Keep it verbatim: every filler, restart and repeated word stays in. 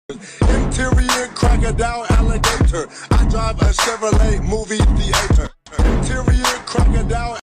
Interior crocodile alligator. I drive a Chevrolet movie theater.